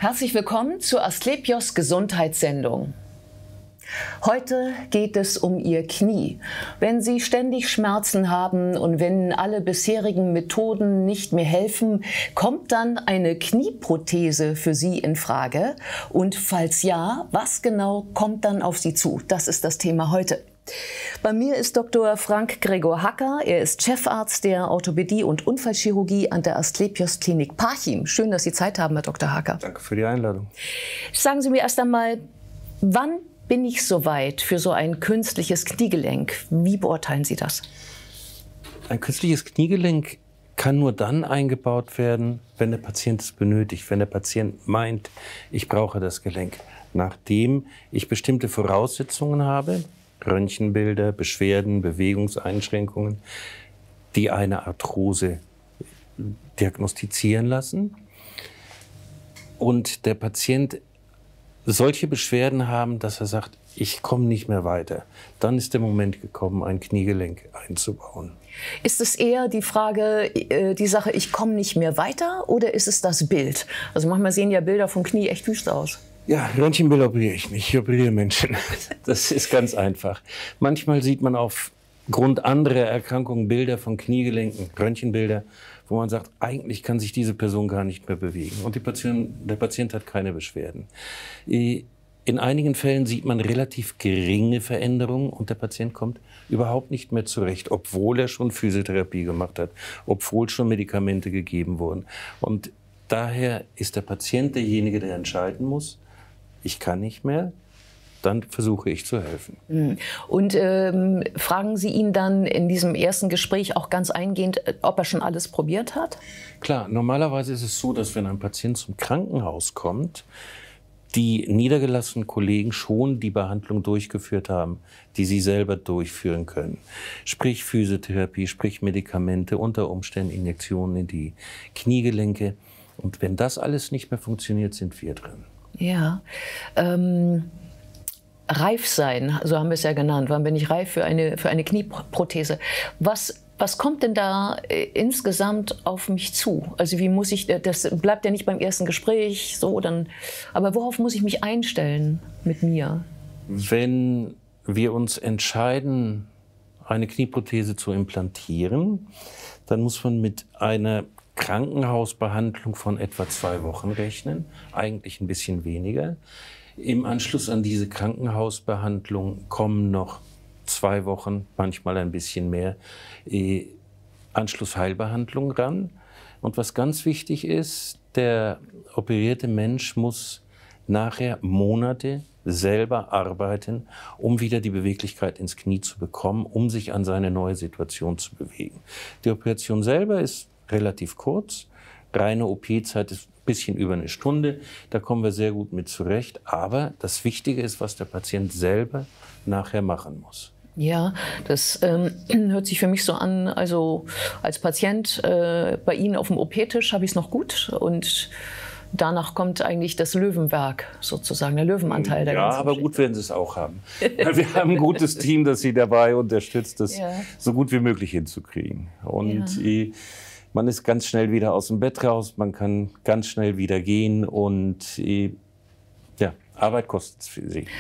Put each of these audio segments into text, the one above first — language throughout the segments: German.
Herzlich willkommen zur Asklepios Gesundheitssendung. Heute geht es um Ihr Knie. Wenn Sie ständig Schmerzen haben und wenn alle bisherigen Methoden nicht mehr helfen, kommt dann eine Knieprothese für Sie in Frage? Und falls ja, was genau kommt dann auf Sie zu? Das ist das Thema heute. Bei mir ist Dr. Frank Gregor Hacker. Er ist Chefarzt der Orthopädie und Unfallchirurgie an der Asklepios Klinik Parchim. Schön, dass Sie Zeit haben, Herr Dr. Hacker. Danke für die Einladung. Sagen Sie mir erst einmal, wann bin ich soweit für so ein künstliches Kniegelenk? Wie beurteilen Sie das? Ein künstliches Kniegelenk kann nur dann eingebaut werden, wenn der Patient es benötigt, wenn der Patient meint, ich brauche das Gelenk. Nachdem ich bestimmte Voraussetzungen habe, Röntgenbilder, Beschwerden, Bewegungseinschränkungen, die eine Arthrose diagnostizieren lassen und der Patient solche Beschwerden haben, dass er sagt, ich komme nicht mehr weiter. Dann ist der Moment gekommen, ein Kniegelenk einzubauen. Ist es eher die Frage, die Sache, ich komme nicht mehr weiter, oder ist es das Bild? Also manchmal sehen ja Bilder vom Knie echt düster aus. Ja, Röntgenbilder operiere ich nicht, ich operiere Menschen. Das ist ganz einfach. Manchmal sieht man aufgrund anderer Erkrankungen Bilder von Kniegelenken, Röntgenbilder, wo man sagt, eigentlich kann sich diese Person gar nicht mehr bewegen. Und der Patient hat keine Beschwerden. In einigen Fällen sieht man relativ geringe Veränderungen und der Patient kommt überhaupt nicht mehr zurecht, obwohl er schon Physiotherapie gemacht hat, obwohl schon Medikamente gegeben wurden. Und daher ist der Patient derjenige, der entscheiden muss, ich kann nicht mehr, dann versuche ich zu helfen. Und fragen Sie ihn dann in diesem ersten Gespräch auch ganz eingehend, ob er schon alles probiert hat? Klar, normalerweise ist es so, dass wenn ein Patient zum Krankenhaus kommt, die niedergelassenen Kollegen schon die Behandlung durchgeführt haben, die sie selber durchführen können. Sprich Physiotherapie, sprich Medikamente, unter Umständen Injektionen in die Kniegelenke. Und wenn das alles nicht mehr funktioniert, sind wir drin. Ja, reif sein, so haben wir es ja genannt. Wann bin ich reif für eine Knieprothese? Was kommt denn da insgesamt auf mich zu? Also wie muss ich, das bleibt ja nicht beim ersten Gespräch so, aber worauf muss ich mich einstellen mit mir? Wenn wir uns entscheiden, eine Knieprothese zu implantieren, dann muss man mit einer Krankenhausbehandlung von etwa 2 Wochen rechnen, eigentlich ein bisschen weniger. Im Anschluss an diese Krankenhausbehandlung kommen noch 2 Wochen, manchmal ein bisschen mehr, Anschlussheilbehandlung ran. Und was ganz wichtig ist, der operierte Mensch muss nachher Monate selber arbeiten, um wieder die Beweglichkeit ins Knie zu bekommen, um sich an seine neue Situation zu bewegen. Die Operation selber ist relativ kurz. Reine OP-Zeit ist ein bisschen über 1 Stunde. Da kommen wir sehr gut mit zurecht. Aber das Wichtige ist, was der Patient selber nachher machen muss. Ja, das hört sich für mich so an, also als Patient bei Ihnen auf dem OP-Tisch habe ich es noch gut und danach kommt eigentlich das Löwenwerk sozusagen, der Löwenanteil der ganzen aber Geschichte. gut werden Sie es auch haben. Weil wir haben ein gutes Team, das Sie dabei unterstützt, das so gut wie möglich hinzukriegen. Und man ist ganz schnell wieder aus dem Bett raus, man kann ganz schnell wieder gehen und Arbeit kostet es für Sie.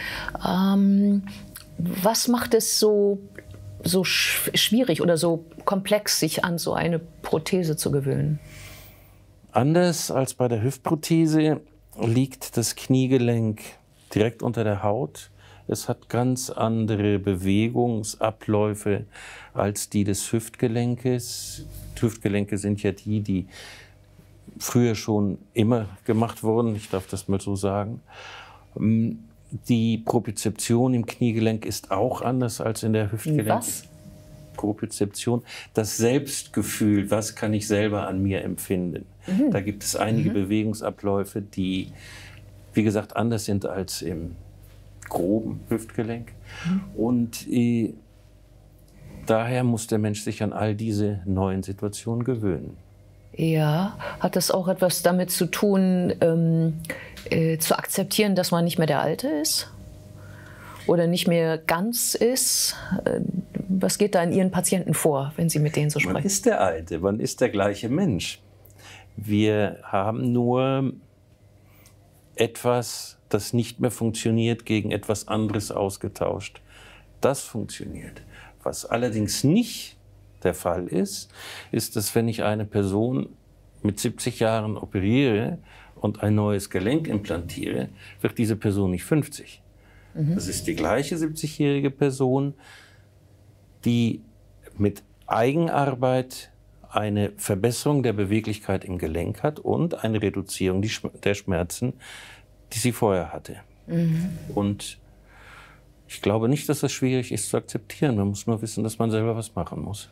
Was macht es so schwierig oder so komplex, sich an so eine Prothese zu gewöhnen? Anders als bei der Hüftprothese liegt das Kniegelenk direkt unter der Haut. Es hat ganz andere Bewegungsabläufe als die des Hüftgelenkes. Hüftgelenke sind ja die früher schon immer gemacht wurden, ich darf das mal so sagen. Die Propriozeption im Kniegelenk ist auch anders als in der Hüftgelenk. Was? Propriozeption, das Selbstgefühl, was kann ich selber an mir empfinden. Da gibt es einige Bewegungsabläufe, die, wie gesagt, anders sind als im groben Hüftgelenk. Und daher muss der Mensch sich an all diese neuen Situationen gewöhnen. Ja, hat das auch etwas damit zu tun, zu akzeptieren, dass man nicht mehr der Alte ist? Oder nicht mehr ganz ist? Was geht da in Ihren Patienten vor, wenn Sie mit denen so sprechen? Man ist der Alte, man ist der gleiche Mensch. Wir haben nur etwas, das nicht mehr funktioniert, gegen etwas anderes ausgetauscht. Das funktioniert. Was allerdings nicht der Fall ist, ist, dass wenn ich eine Person mit 70 Jahren operiere und ein neues Gelenk implantiere, wird diese Person nicht 50. Das ist die gleiche 70-jährige Person, die mit Eigenarbeit eine Verbesserung der Beweglichkeit im Gelenk hat und eine Reduzierung der Schmerzen, die sie vorher hatte. Und ich glaube nicht, dass das schwierig ist zu akzeptieren. Man muss nur wissen, dass man selber was machen muss.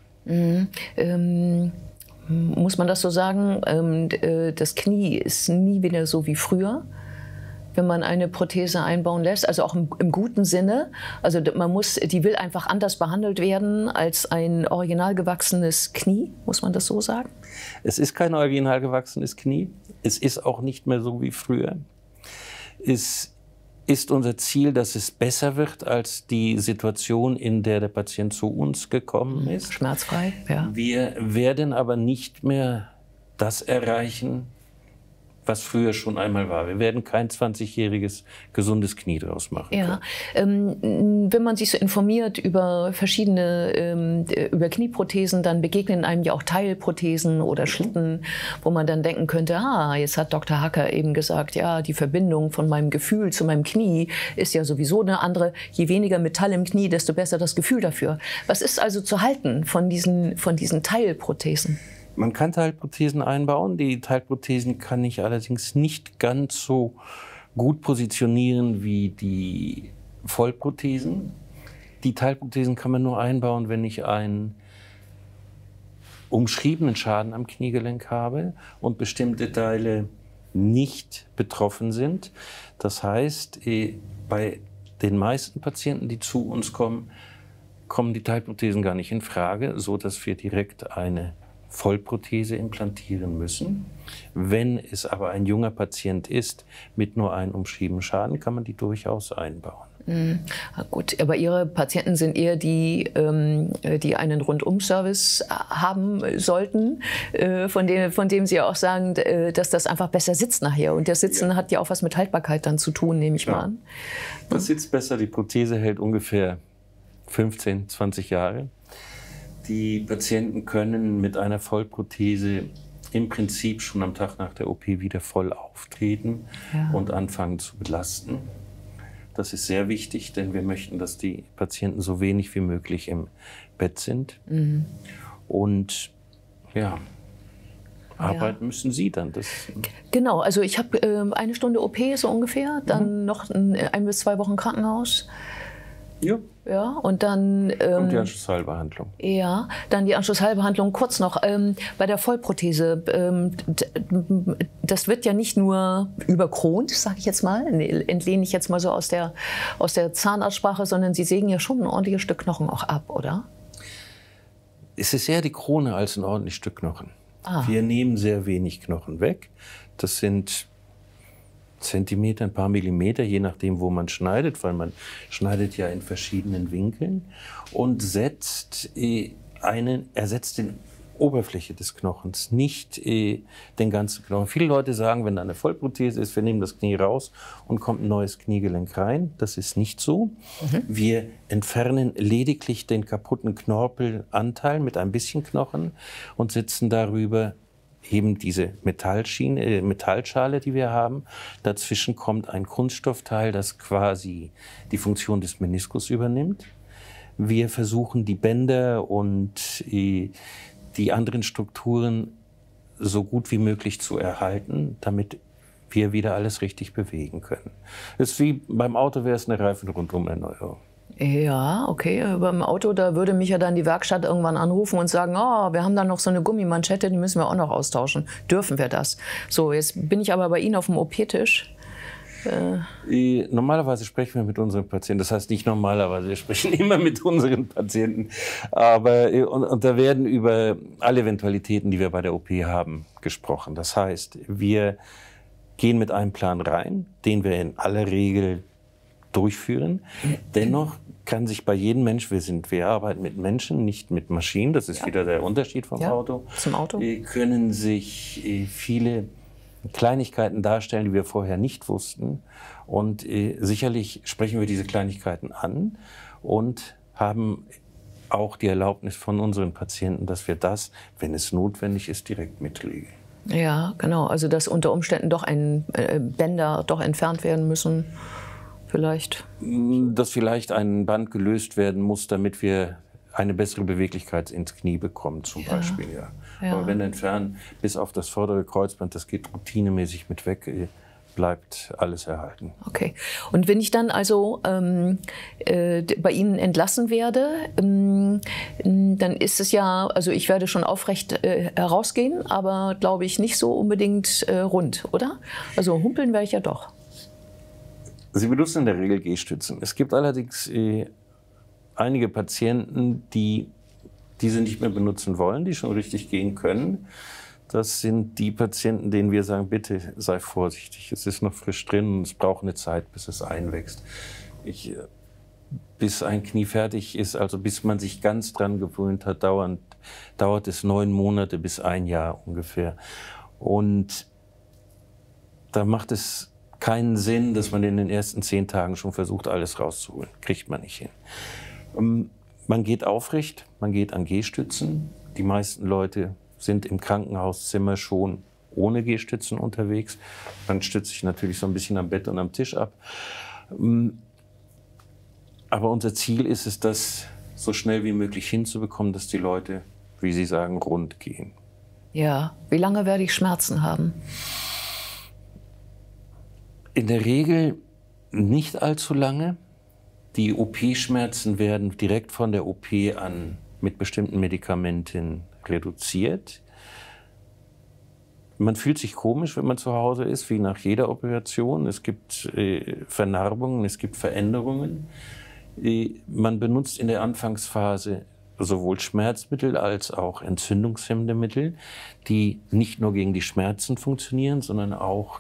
Muss man das so sagen? Das Knie ist nie wieder so wie früher, wenn man eine Prothese einbauen lässt, also auch im guten Sinne. Also die will einfach anders behandelt werden als ein original gewachsenes Knie, muss man das so sagen? Es ist kein original gewachsenes Knie. Es ist auch nicht mehr so wie früher. Es ist unser Ziel, dass es besser wird als die Situation, in der der Patient zu uns gekommen ist. Schmerzfrei, ja. Wir werden aber nicht mehr das erreichen, was früher schon einmal war. Wir werden kein 20-jähriges gesundes Knie draus machen können. Ja, wenn man sich so informiert über verschiedene über Knieprothesen, dann begegnen einem ja auch Teilprothesen oder Schlitten, wo man dann denken könnte, jetzt hat Dr. Hacker eben gesagt, ja, die Verbindung von meinem Gefühl zu meinem Knie ist ja sowieso eine andere. Je weniger Metall im Knie, desto besser das Gefühl dafür. Was ist also zu halten von diesen Teilprothesen? Man kann Teilprothesen einbauen. Die Teilprothesen kann ich allerdings nicht ganz so gut positionieren wie die Vollprothesen. Die Teilprothesen kann man nur einbauen, wenn ich einen umschriebenen Schaden am Kniegelenk habe und bestimmte Teile nicht betroffen sind. Das heißt, bei den meisten Patienten, die zu uns kommen, kommen die Teilprothesen gar nicht in Frage, so dass wir direkt eine Vollprothese implantieren müssen. Wenn es aber ein junger Patient ist mit nur einem umschriebenen Schaden, kann man die durchaus einbauen. Gut, aber Ihre Patienten sind eher die, die einen Rundum-Service haben sollten, von dem Sie ja auch sagen, dass das einfach besser sitzt nachher. Und das Sitzen hat ja auch was mit Haltbarkeit dann zu tun, nehme ich mal an. Das sitzt besser, die Prothese hält ungefähr 15, 20 Jahre. Die Patienten können mit einer Vollprothese im Prinzip schon am Tag nach der OP wieder voll auftreten und anfangen zu belasten. Das ist sehr wichtig, denn wir möchten, dass die Patienten so wenig wie möglich im Bett sind. Und ja, arbeiten müssen Sie dann. Genau, also ich habe eine Stunde OP so ungefähr, dann noch 1 bis 2 Wochen Krankenhaus. Ja, und dann und die Anschlussheilbehandlung. Ja, dann die Anschlussheilbehandlung. Kurz noch bei der Vollprothese. Das wird ja nicht nur überkront, sage ich jetzt mal, entlehne ich jetzt mal so aus der Zahnarztsprache, sondern Sie sägen ja schon ein ordentliches Stück Knochen auch ab, oder? Es ist eher die Krone als ein ordentliches Stück Knochen. Wir nehmen sehr wenig Knochen weg. Das sind Zentimeter, ein paar Millimeter, je nachdem, wo man schneidet, weil man schneidet ja in verschiedenen Winkeln und ersetzt die Oberfläche des Knochens, nicht den ganzen Knochen. Viele Leute sagen, wenn da eine Vollprothese ist, wir nehmen das Knie raus und kommt ein neues Kniegelenk rein. Das ist nicht so. Wir entfernen lediglich den kaputten Knorpelanteil mit ein bisschen Knochen und setzen darüber eben diese Metallschale, die wir haben. Dazwischen kommt ein Kunststoffteil, das quasi die Funktion des Meniskus übernimmt. Wir versuchen, die Bänder und die anderen Strukturen so gut wie möglich zu erhalten, damit wir wieder alles richtig bewegen können. Das ist wie beim Auto, wäre es eine Reifenrundumerneuerung. Ja, okay. Beim Auto, da würde mich ja dann die Werkstatt irgendwann anrufen und sagen, wir haben da noch so eine Gummimanschette, die müssen wir auch noch austauschen. Dürfen wir das? So, jetzt bin ich aber bei Ihnen auf dem OP-Tisch. Normalerweise sprechen wir mit unseren Patienten, das heißt nicht normalerweise, wir sprechen immer mit unseren Patienten, aber und da werden über alle Eventualitäten, die wir bei der OP haben, gesprochen. Das heißt, wir gehen mit einem Plan rein, den wir in aller Regel durchführen. Dennoch kann sich bei jedem Mensch, wir arbeiten mit Menschen, nicht mit Maschinen, das ist wieder der Unterschied vom Auto. Zum Auto. Können sich viele Kleinigkeiten darstellen, die wir vorher nicht wussten. Und sicherlich sprechen wir diese Kleinigkeiten an und haben auch die Erlaubnis von unseren Patienten, dass wir das, wenn es notwendig ist, direkt mitlegen. Ja, genau. Also dass unter Umständen doch Bänder doch entfernt werden müssen, vielleicht. Dass vielleicht ein Band gelöst werden muss, damit wir eine bessere Beweglichkeit ins Knie bekommen, zum Beispiel. Ja. Aber wenn entfernen, bis auf das vordere Kreuzband, das geht routinemäßig mit weg, bleibt alles erhalten. Okay. Und wenn ich dann also bei Ihnen entlassen werde, dann ist es ja, also ich werde schon aufrecht herausgehen, aber glaube ich nicht so unbedingt rund, oder? Also humpeln werde ich ja doch. Sie benutzen in der Regel Gehstützen. Es gibt allerdings einige Patienten, die diese nicht mehr benutzen wollen, die schon richtig gehen können. Das sind die Patienten, denen wir sagen, bitte sei vorsichtig, es ist noch frisch drin und es braucht eine Zeit, bis es einwächst. Bis ein Knie fertig ist, also bis man sich ganz dran gewöhnt hat, dauert es 9 Monate bis 1 Jahr ungefähr. Und da macht es keinen Sinn, dass man in den ersten 10 Tagen schon versucht, alles rauszuholen. Kriegt man nicht hin. Man geht aufrecht, man geht an Gehstützen. Die meisten Leute sind im Krankenhauszimmer schon ohne Gehstützen unterwegs. Man stützt sich natürlich so ein bisschen am Bett und am Tisch ab. Aber unser Ziel ist es, das so schnell wie möglich hinzubekommen, dass die Leute, wie Sie sagen, rund gehen. Ja, wie lange werde ich Schmerzen haben? In der Regel nicht allzu lange. Die OP-Schmerzen werden direkt von der OP an mit bestimmten Medikamenten reduziert. Man fühlt sich komisch, wenn man zu Hause ist, wie nach jeder Operation. Es gibt Vernarbungen, es gibt Veränderungen. Man benutzt in der Anfangsphase sowohl Schmerzmittel als auch entzündungshemmende Mittel, die nicht nur gegen die Schmerzen funktionieren, sondern auch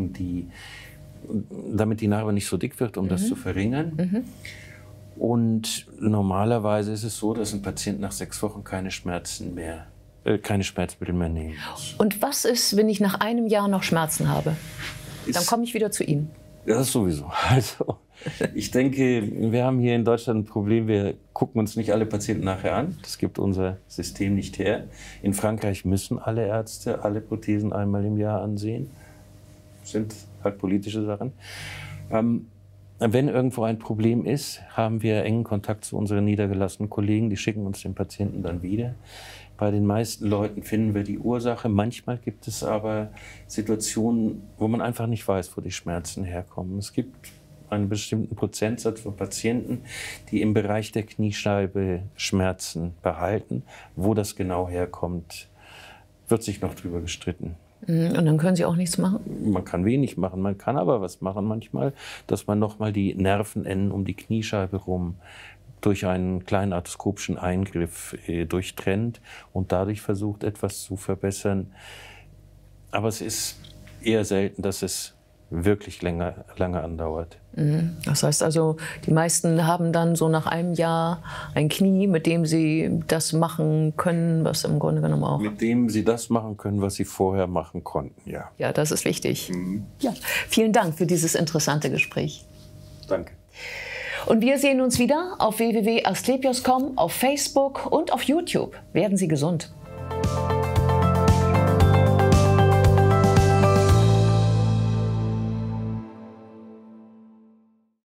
damit die Narbe nicht so dick wird, um das zu verringern. Und normalerweise ist es so, dass ein Patient nach 6 Wochen keine Schmerzmittel mehr nehmen muss. Und was ist, wenn ich nach 1 Jahr noch Schmerzen habe? Dann komme ich wieder zu Ihnen. Ja, das sowieso. Also, ich denke, wir haben hier in Deutschland ein Problem, wir gucken uns nicht alle Patienten nachher an. Das gibt unser System nicht her. In Frankreich müssen alle Ärzte alle Prothesen einmal im Jahr ansehen. Das sind halt politische Sachen. Wenn irgendwo ein Problem ist, haben wir engen Kontakt zu unseren niedergelassenen Kollegen. Die schicken uns den Patienten dann wieder. Bei den meisten Leuten finden wir die Ursache. Manchmal gibt es aber Situationen, wo man einfach nicht weiß, wo die Schmerzen herkommen. Es gibt einen bestimmten Prozentsatz von Patienten, die im Bereich der Kniescheibe Schmerzen behalten. Wo das genau herkommt, wird sich noch drüber gestritten. Und dann können Sie auch nichts machen? Man kann wenig machen, man kann aber was machen manchmal, dass man nochmal die Nervenenden um die Kniescheibe rum durch einen kleinen arthroskopischen Eingriff durchtrennt und dadurch versucht, etwas zu verbessern. Aber es ist eher selten, dass es wirklich lange andauert. Das heißt also, die meisten haben dann so nach 1 Jahr ein Knie, mit dem sie das machen können, was im Grunde genommen auch... Mit dem sie das machen können, was sie vorher machen konnten, ja. Ja, das ist wichtig. Ja, vielen Dank für dieses interessante Gespräch. Danke. Und wir sehen uns wieder auf www.asklepios.com, auf Facebook und auf YouTube. Werden Sie gesund.